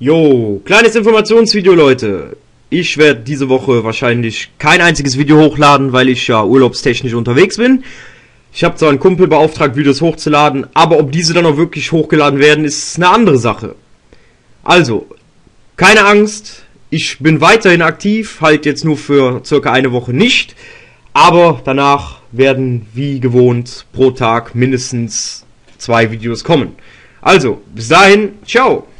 Jo, kleines Informationsvideo, Leute. Ich werde diese Woche wahrscheinlich kein einziges Video hochladen, weil ich ja urlaubstechnisch unterwegs bin. Ich habe zwar einen Kumpel beauftragt, Videos hochzuladen, aber ob diese dann auch wirklich hochgeladen werden, ist eine andere Sache. Also, keine Angst, ich bin weiterhin aktiv, halt jetzt nur für circa eine Woche nicht, aber danach werden wie gewohnt pro Tag mindestens 2 Videos kommen. Also, bis dahin, ciao!